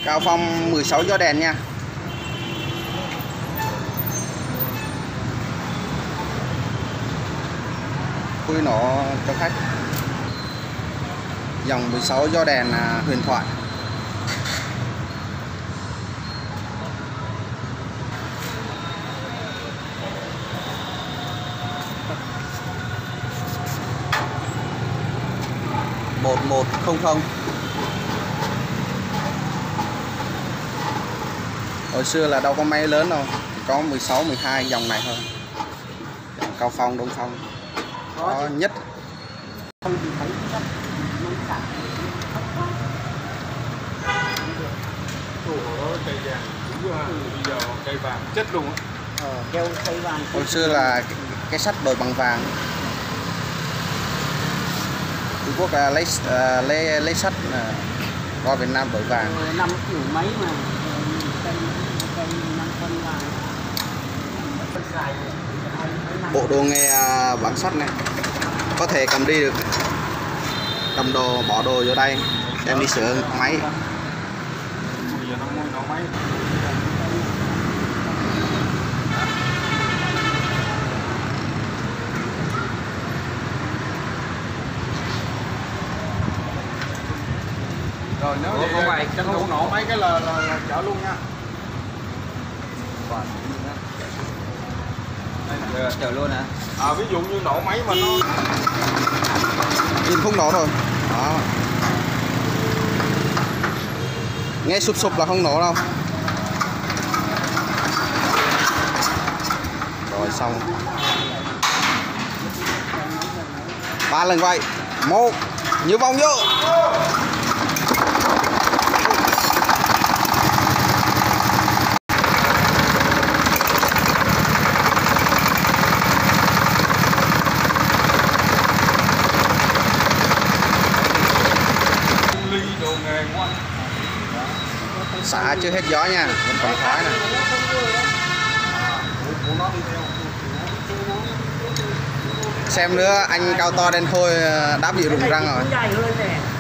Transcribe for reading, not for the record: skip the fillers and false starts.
Cao Phong 16 gió đèn nha. Khui nổ cho khách. Dòng 16 gió đèn huyền thoại. Một một không không. Hồi xưa là đâu có máy lớn đâu, có 16, 12 dòng này thôi. Cao Phong, Đông Phong có nhất. Cây vàng, bây giờ cây vàng chết luôn á. Cây vàng. Hồi xưa là cái sắt đổi bằng vàng. Trung Quốc là lấy sắt qua Việt Nam đổi vàng. Năm kiểu mấy mà cây 5 phân vàng. Bộ đồ nghề bán sắt này có thể cầm đi được, cầm đồ bỏ đồ vô đây đem đi sửa máy. Bây giờ nó mua nổ máy. Rồi nếu vậy không mày tranh thủ nổ mấy cái là chở luôn nha. Chở luôn hả? Ví dụ như nổ máy mà nó Nhìn không nổ rồi đó, nghe sụp sụp là không nổ đâu. Rồi xong 3 lần quay, 1 như vòng vô. Xả chưa hết gió nha, vẫn còn khói nè. Xem nữa anh cao to đen thôi đã bị rụng răng rồi.